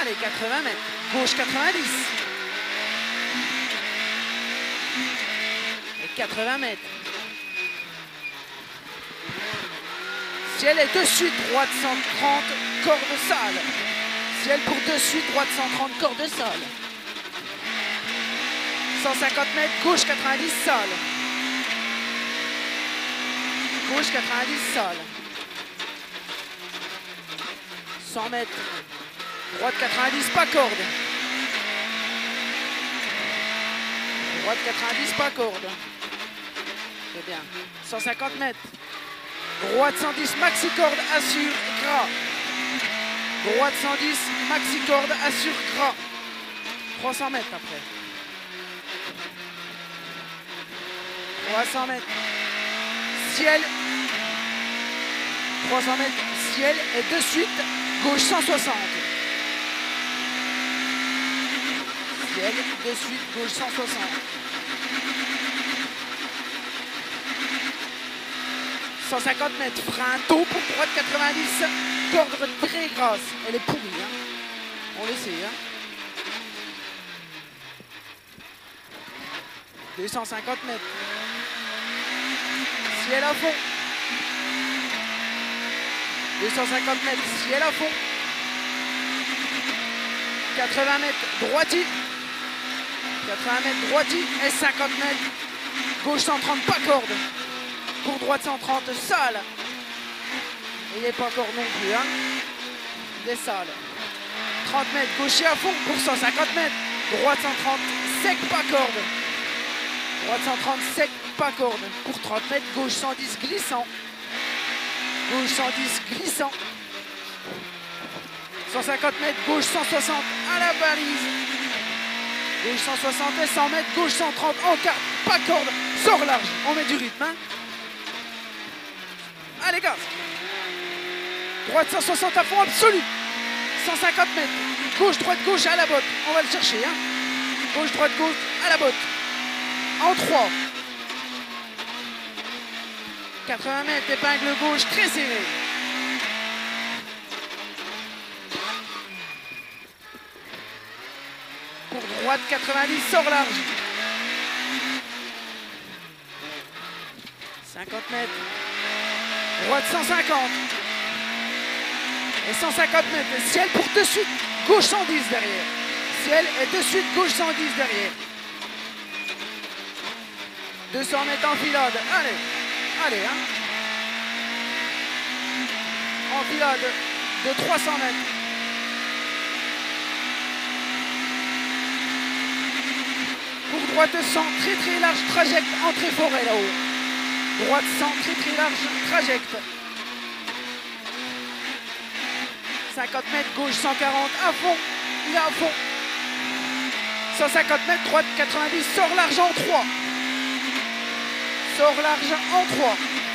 Allez, 80 mètres. Gauche 90. Et 80 mètres. Ciel est de suite, droite 130, corde sale. Ciel pour de suite, droite 130, corde sale. 150 mètres, gauche 90, sale. Gauche 90, sale. 100 mètres, droite 90, pas corde. Droite 90, pas corde. C'est bien. 150 mètres. Droite 110, maxi corde, assure, gras. Droite 110, maxi corde, assure, gras. 300 mètres après. 300 mètres. Ciel. 300 mètres. Ciel et de suite, gauche 160. Ciel, de suite, gauche 160. 150 mètres, frein tôt pour droite 90, corde très grasse. Elle est pourrie, hein. On l'essaie, hein. 250 mètres. Ciel à fond. 250 mètres, ciel à fond. 80 mètres, droiti. 80 mètres, droiti. Et 50 mètres, gauche 130, pas corde. Pour droite 130, sale. Il n'est pas corde non plus, hein. Il est sale. 30 mètres, gaucher à fond pour 150 mètres. Droite 130, sec, pas corde. Droite 130, sec, pas corde. Pour 30 mètres, gauche 110, glissant. Gauche 110, glissant. 150 mètres, gauche 160, à la balise. Gauche 160 et 100 mètres, gauche 130, en carte, pas corde, sort large. On met du rythme, hein. Allez, gaz. Droite 160 à fond absolu. 150 mètres. Gauche, droite, gauche à la botte. On va le chercher, hein. Gauche, droite, gauche à la botte. En 3. 80 mètres, épingle gauche très serrée. Pour droite 90, sort large. 50 mètres. Droite 150. Et 150 mètres. Ciel pour de suite. Gauche 110 derrière. Ciel et de suite gauche 110 derrière. 200 mètres en filade. Allez. Allez, hein. En filade de 300 mètres. Pour droite 100, très très large trajecte, entrée forêt là-haut. Droite 100, très très large trajecte. 50 mètres, gauche 140, à fond, il est à fond. 150 mètres, droite 90, sort large en 3. Sort large en 3.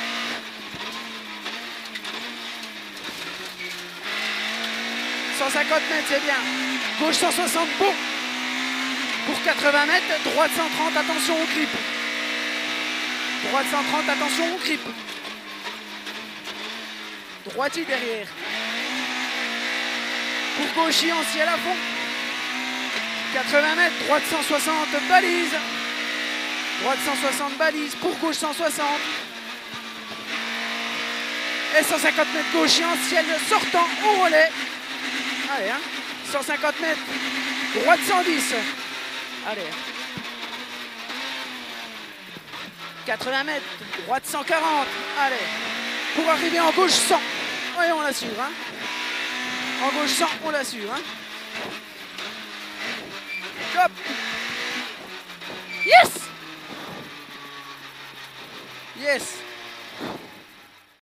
150 mètres, c'est bien. Gauche 160, bon. Pour 80 mètres, droite 130, attention au grip. Droite 130, attention au grip. Droitier derrière. Pour gaucher en ciel à fond. 80 mètres, droite 160, balise. Droite 160, balise. Pour gauche 160. Et 150 mètres gaucher en ciel sortant au relais. Allez, hein. 150 mètres, droite 110. Allez. 80 mètres, droite 140. Allez. Pour arriver en gauche 100. Oui, on l'assure, hein. En gauche 100, on l'assure, hein. Hop.